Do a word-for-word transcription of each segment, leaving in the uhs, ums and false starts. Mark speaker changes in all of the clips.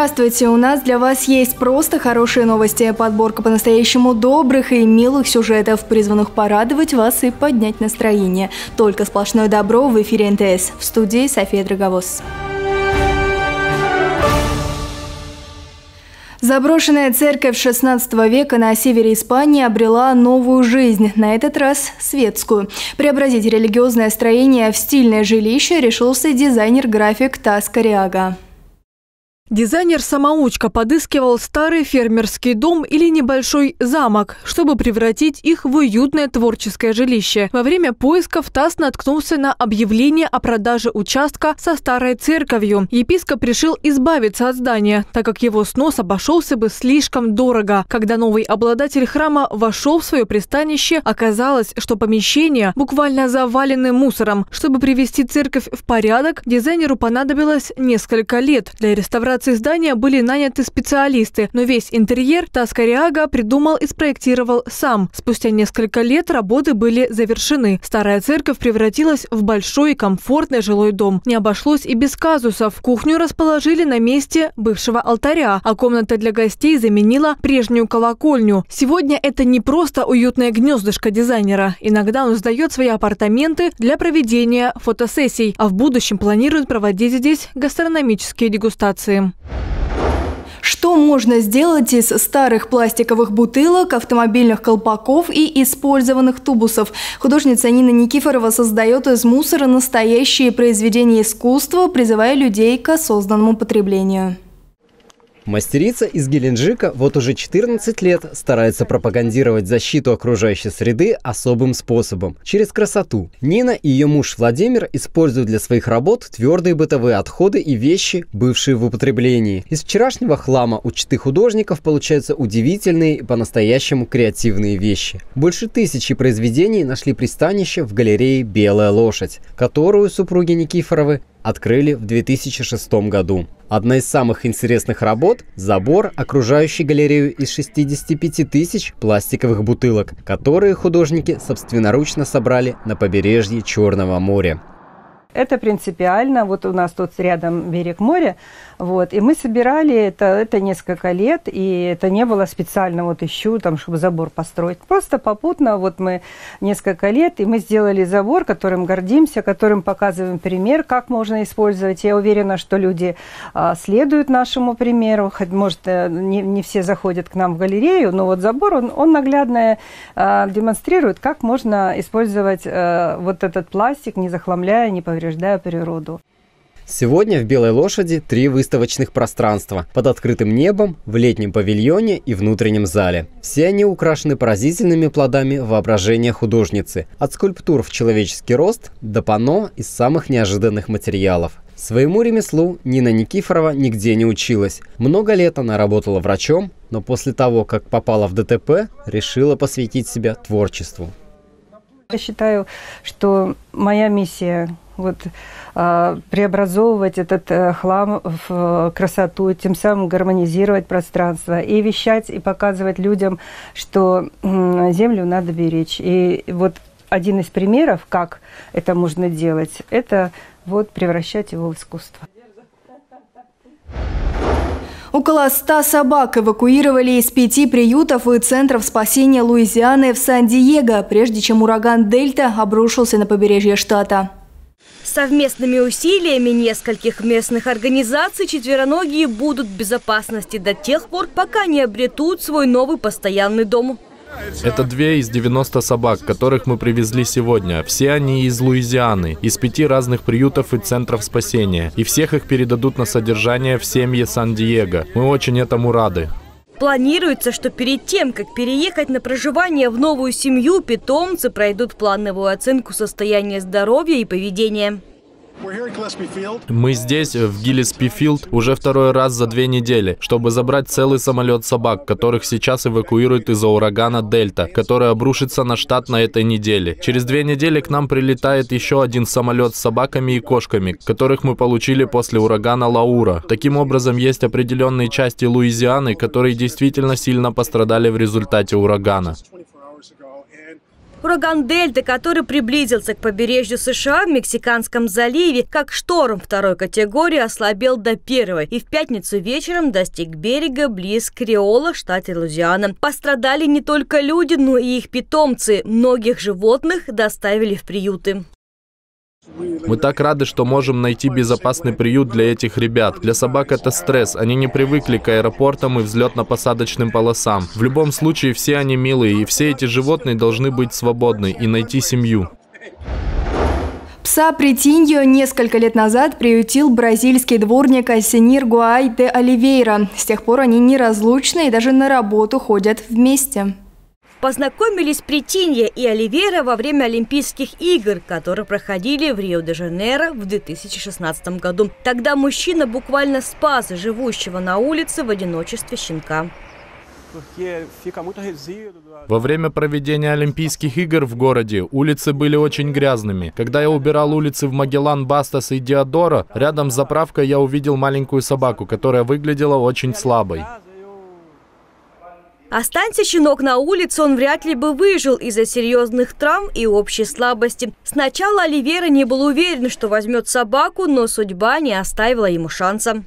Speaker 1: Здравствуйте! У нас для вас есть просто хорошие новости. Подборка по-настоящему добрых и милых сюжетов, призванных порадовать вас и поднять настроение. Только сплошное добро в эфире эн тэ эс. В студии София Драговоз. Заброшенная церковь шестнадцатого века на севере Испании обрела новую жизнь, на этот раз светскую. Преобразить религиозное строение в стильное жилище решился дизайнер-график Тас Кариага.
Speaker 2: Дизайнер-самоучка подыскивал старый фермерский дом или небольшой замок, чтобы превратить их в уютное творческое жилище. Во время поисков Тас наткнулся на объявление о продаже участка со старой церковью. Епископ решил избавиться от здания, так как его снос обошелся бы слишком дорого. Когда новый обладатель храма вошел в свое пристанище, оказалось, что помещения буквально завалены мусором. Чтобы привести церковь в порядок, дизайнеру понадобилось несколько лет. Для реставрации здания были наняты специалисты, но весь интерьер Тас Кариага придумал и спроектировал сам. Спустя несколько лет работы были завершены. Старая церковь превратилась в большой и комфортный жилой дом. Не обошлось и без казусов. Кухню расположили на месте бывшего алтаря, а комната для гостей заменила прежнюю колокольню. Сегодня это не просто уютное гнездышко дизайнера. Иногда он сдает свои апартаменты для проведения фотосессий, а в будущем планирует проводить здесь гастрономические дегустации.
Speaker 1: Что можно сделать из старых пластиковых бутылок, автомобильных колпаков и использованных тубусов? Художница Нина Никифорова создает из мусора настоящие произведения искусства, призывая людей к осознанному потреблению.
Speaker 3: Мастерица из Геленджика вот уже четырнадцать лет старается пропагандировать защиту окружающей среды особым способом – через красоту. Нина и ее муж Владимир используют для своих работ твердые бытовые отходы и вещи, бывшие в употреблении. Из вчерашнего хлама у читы художников получаются удивительные и по-настоящему креативные вещи. Больше тысячи произведений нашли пристанище в галерее «Белая лошадь», которую супруги Никифоровы открыли в две тысячи шестом году. Одна из самых интересных работ – забор, окружающий галерею из шестидесяти пяти тысяч пластиковых бутылок, которые художники собственноручно собрали на побережье Черного моря.
Speaker 4: Это принципиально. Вот у нас тут рядом берег моря, вот, и мы собирали это, это несколько лет, и это не было специально вот ищу, там, чтобы забор построить. Просто попутно вот мы несколько лет, и мы сделали забор, которым гордимся, которым показываем пример, как можно использовать. Я уверена, что люди а, следуют нашему примеру, хоть, может, не, не все заходят к нам в галерею, но вот забор, он, он наглядно а, демонстрирует, как можно использовать а, вот этот пластик, не захламляя, не повреждая природу.
Speaker 3: Сегодня в «Белой лошади» три выставочных пространства – под открытым небом, в летнем павильоне и внутреннем зале. Все они украшены поразительными плодами воображения художницы. От скульптур в человеческий рост до панно из самых неожиданных материалов. Своему ремеслу Нина Никифорова нигде не училась. Много лет она работала врачом, но после того, как попала в дэ тэ пэ, решила посвятить себя творчеству.
Speaker 4: Я считаю, что моя миссия вот, э, преобразовывать этот э, хлам в красоту, тем самым гармонизировать пространство и вещать, и показывать людям, что э, землю надо беречь. И вот один из примеров, как это можно делать, это вот превращать его в искусство.
Speaker 1: Около ста собак эвакуировали из пяти приютов и центров спасения Луизианы в Сан-Диего, прежде чем ураган «Дельта» обрушился на побережье штата.
Speaker 5: Совместными усилиями нескольких местных организаций четвероногие будут в безопасности до тех пор, пока не обретут свой новый постоянный дом.
Speaker 6: Это две из девяноста собак, которых мы привезли сегодня. Все они из Луизианы, из пяти разных приютов и центров спасения. И всех их передадут на содержание в семьи Сан-Диего. Мы очень этому рады.
Speaker 5: Планируется, что перед тем, как переехать на проживание в новую семью, питомцы пройдут плановую оценку состояния здоровья и поведения.
Speaker 6: Мы здесь, в Гиллеспи-Филд, уже второй раз за две недели, чтобы забрать целый самолет собак, которых сейчас эвакуируют из-за урагана «Дельта», который обрушится на штат на этой неделе. Через две недели к нам прилетает еще один самолет с собаками и кошками, которых мы получили после урагана «Лаура». Таким образом, есть определенные части Луизианы, которые действительно сильно пострадали в результате урагана.
Speaker 5: Ураган «Дельта», который приблизился к побережью США в Мексиканском заливе, как шторм второй категории, ослабел до первой и в пятницу вечером достиг берега близ Криола, штате Луизиана. Пострадали не только люди, но и их питомцы. Многих животных доставили в приюты.
Speaker 6: Мы так рады, что можем найти безопасный приют для этих ребят. Для собак это стресс. Они не привыкли к аэропортам и взлетно-посадочным полосам. В любом случае, все они милые, и все эти животные должны быть свободны и найти семью.
Speaker 1: Пса Претиньо несколько лет назад приютил бразильский дворник Альсенир Гуай де Оливейра. С тех пор они неразлучны и даже на работу ходят вместе.
Speaker 5: Познакомились Претиньо и Оливейра во время Олимпийских игр, которые проходили в Рио-де-Жанейро в две тысячи шестнадцатом году. Тогда мужчина буквально спас живущего на улице в одиночестве щенка.
Speaker 6: Во время проведения Олимпийских игр в городе улицы были очень грязными. Когда я убирал улицы в Магеллан, Бастас и Диодоро, рядом с заправкой я увидел маленькую собаку, которая выглядела очень слабой.
Speaker 5: Останься щенок на улице, он вряд ли бы выжил из-за серьезных травм и общей слабости. Сначала Оливейра не был уверен, что возьмет собаку, но судьба не оставила ему шанса.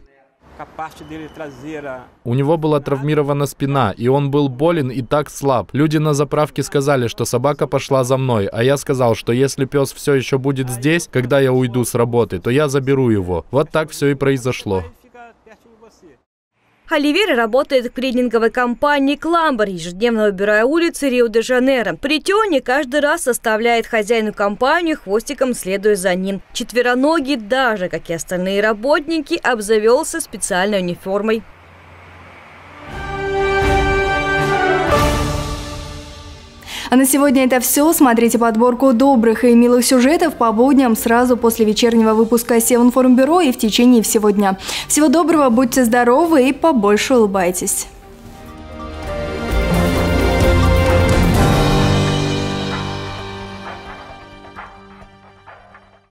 Speaker 6: У него была травмирована спина, и он был болен и так слаб. Люди на заправке сказали, что собака пошла за мной, а я сказал, что если пес все еще будет здесь, когда я уйду с работы, то я заберу его. Вот так все и произошло.
Speaker 5: Оливейра работает в клининговой компании «Кламбер», ежедневно убирая улицы Рио-де-Жанейро. Претиньо каждый раз составляет хозяину компанию, хвостиком следуя за ним. Четвероногий, даже, как и остальные работники, обзавелся специальной униформой.
Speaker 1: А на сегодня это все. Смотрите подборку добрых и милых сюжетов по будням сразу после вечернего выпуска Севинформбюро и в течение всего дня. Всего доброго, будьте здоровы и побольше улыбайтесь.